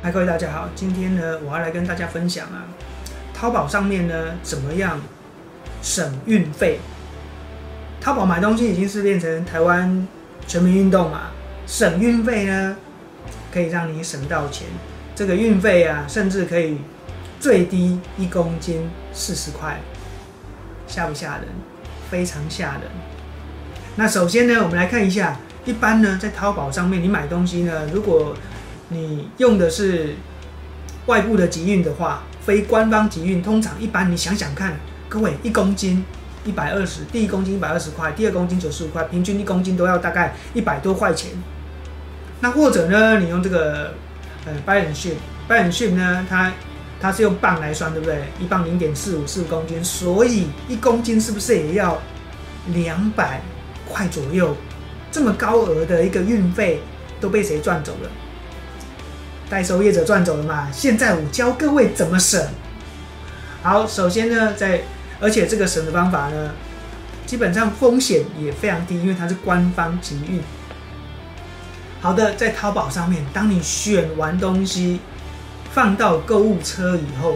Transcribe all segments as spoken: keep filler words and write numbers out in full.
嗨，各位大家好，今天呢，我要来跟大家分享啊，淘宝上面呢怎么样省运费。淘宝买东西已经是变成台湾全民运动嘛，省运费呢可以让你省到钱。这个运费啊，甚至可以最低一公斤四十块，吓不吓人？非常吓人。那首先呢，我们来看一下，一般呢在淘宝上面你买东西呢，如果你用的是外部的集运的话，非官方集运，通常一般你想想看，各位一公斤一百二十，第一公斤一百二十块，第二公斤九十五块，平均一公斤都要大概一百多块钱。那或者呢，你用这个呃 buy and ship，buy and ship 呢，它它是用磅来算，对不对？一磅零点四五四公斤，所以一公斤是不是也要两百块左右？这么高额的一个运费都被谁赚走了？代收业者赚走了嘛？现在我教各位怎么省。好，首先呢，在而且这个省的方法呢，基本上风险也非常低，因为它是官方集运。好的，在淘宝上面，当你选完东西放到购物车以后，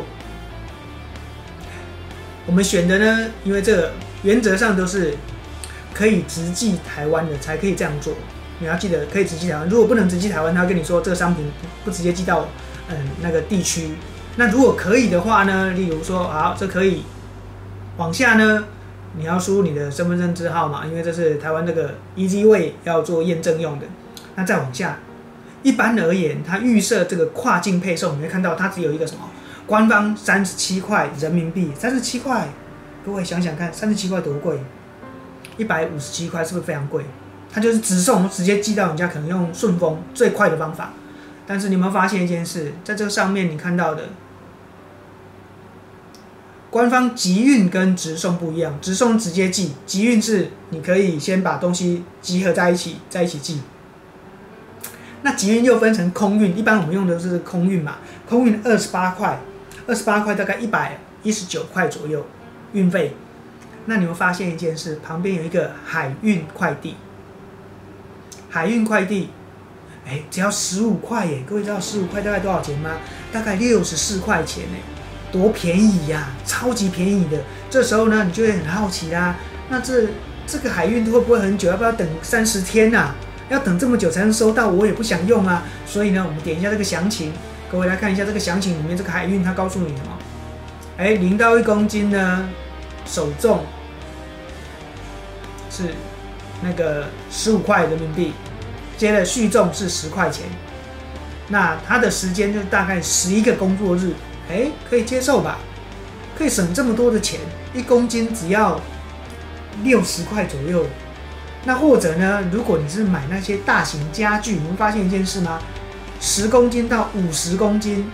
我们选的呢，因为这个原则上都是可以直寄台湾的才可以这样做。你要记得可以直寄台湾，如果不能直寄台湾，他会跟你说这个商品不直接寄到嗯那个地区。那如果可以的话呢，例如说好，这可以往下呢，你要输入你的身份证字号嘛，因为这是台湾这个 Easy Way 要做验证用的。那再往下，一般而言，它预设这个跨境配送，你会看到它只有一个什么官方三十七块人民币，三十七块，各位想想看，三十七块多贵？一百五十七块是不是非常贵？它就是直送，直接寄到人家，可能用顺丰最快的方法。但是你有没有发现一件事？在这上面你看到的，官方集运跟直送不一样，直送直接寄，集运是你可以先把东西集合在一起，在一起寄。那集运又分成空运，一般我们用的是空运嘛，空运二十八块，二十八块大概一百一十九块左右运费。那你会发现一件事，旁边有一个海运快递。海运快递，哎，只要十五块耶！各位知道十五块大概多少钱吗？大概六十四块钱哎，多便宜呀、啊，超级便宜的。这时候呢，你就会很好奇啦，那这这个海运会不会很久？要不要等三十天呐、啊？要等这么久才能收到，我也不想用啊。所以呢，我们点一下这个详情，各位来看一下这个详情里面这个海运，它告诉你什么？哎，零到一公斤呢，首重是那个十五块人民币，接着续重是十块钱，那它的时间就大概十一个工作日，哎，可以接受吧？可以省这么多的钱，一公斤只要六十块左右。那或者呢，如果你是买那些大型家具，你会发现一件事吗？十公斤到五十公斤，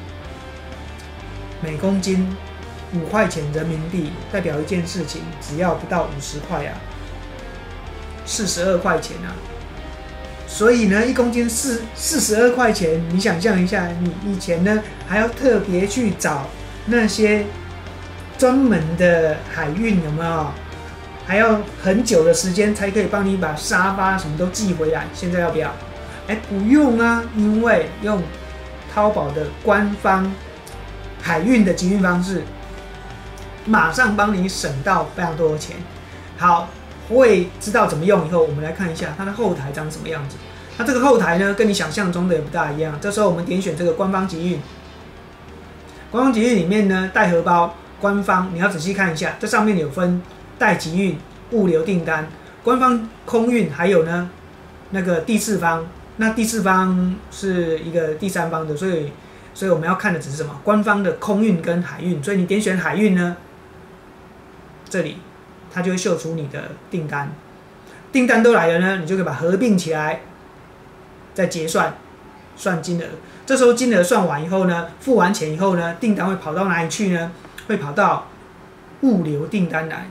每公斤五块钱人民币，代表一件事情，只要不到五十块啊。四十二块钱啊，所以呢，一公斤四四十二块钱，你想象一下，你以前呢还要特别去找那些专门的海运，有没有？还要很久的时间才可以帮你把沙发什么都寄回来。现在要不要？哎，不用啊，因为用淘宝的官方海运的集运方式，马上帮你省到非常多的钱。好。会知道怎么用以后，我们来看一下它的后台长什么样子。它这个后台呢，跟你想象中的也不大一样。这时候我们点选这个官方集运，官方集运里面呢，带荷包官方，你要仔细看一下，这上面有分代集运、物流订单、官方空运，还有呢那个第四方。那第四方是一个第三方的，所以所以我们要看的只是什么？官方的空运跟海运。所以你点选海运呢，这里。它就会秀出你的订单，订单都来了呢，你就可以把合并起来，再结算，算金额。这时候金额算完以后呢，付完钱以后呢，订单会跑到哪里去呢？会跑到物流订单来。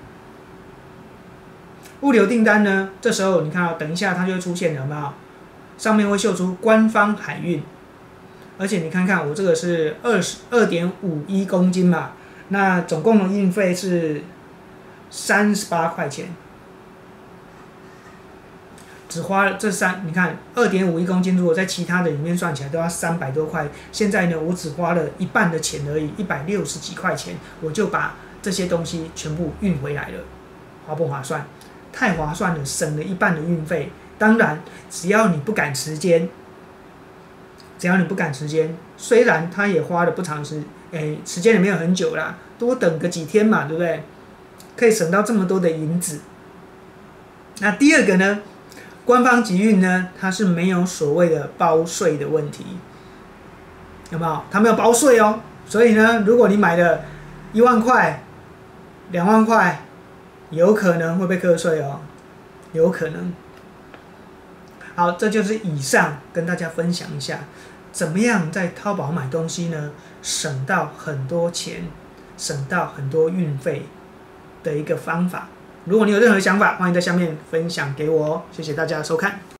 物流订单呢，这时候你看到，等一下它就会出现了，有没有？上面会秀出官方海运，而且你看看我这个是二十二点五一公斤嘛，那总共的运费是三十八块钱。 只花了这三，你看二点五一公斤，如果在其他的里面算起来都要三百多块，现在呢我只花了一半的钱而已，一百六十几块钱，我就把这些东西全部运回来了，划不划算？太划算了，省了一半的运费。当然，只要你不赶时间，只要你不赶时间，虽然它也花了不长时，诶，时间也没有很久啦，多等个几天嘛，对不对？可以省到这么多的银子。那第二个呢？官方集运呢，它是没有所谓的包税的问题，有没有？它没有包税哦，所以呢，如果你买了一万块、两万块，有可能会被课税哦，有可能。好，这就是以上跟大家分享一下，怎么样在淘宝买东西呢，省到很多钱，省到很多运费的一个方法。如果你有任何想法，欢迎在下面分享给我哦。谢谢大家的收看。